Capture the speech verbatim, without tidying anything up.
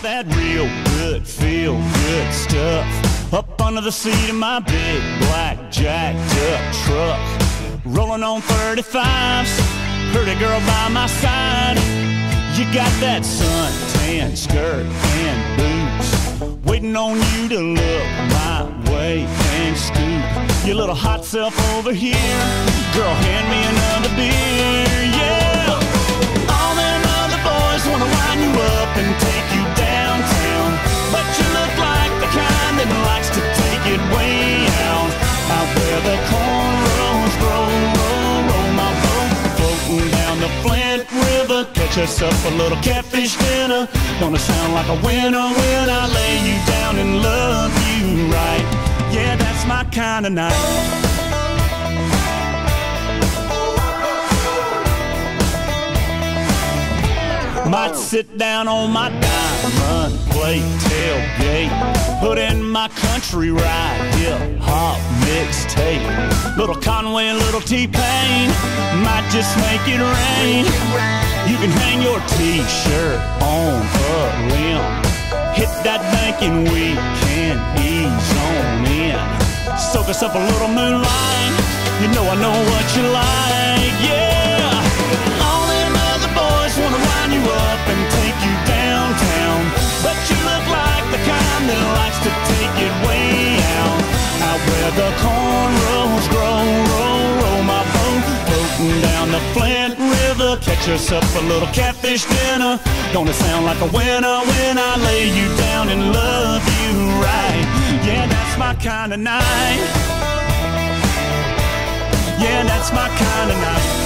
that real good, feel good stuff up under the seat of my big black jacked up truck. Rolling on thirty-fives, pretty girl by my side. You got that suntan skirt and boots, waiting on you to look my way and scoot your little hot self over here. Girl, hand me another beer, yeah. All them other boys wanna wind you up and take you downtown, but you look like the kind that likes to take it way out, out where the cornrows grow. Roll, roll my boat, floating down the Flint River. Catch us up a little catfish dinner. Gonna sound like a winner when I lay you down and love you right. Yeah, that's my kind of night. Might sit down on my diamond plate tailgate, put in my country ride, hip hop mixtape. Little Conway and little T-Pain might just make it rain. You can hang your t-shirt on a limb, hit that bank and we can ease on in. Soak us up a little moonlight, you know I know what you like, yeah. All them other boys wanna wind you up and take you downtown, but you look like the kind that likes to take it way out, out where the cornrows grow. Roll, roll my boat, floating down the Flint River. Catch us up a little catfish dinner. Gonna sound like a winner when I lay you down and love you right. Yeah, that's my kind of night. Yeah, that's my kind of night.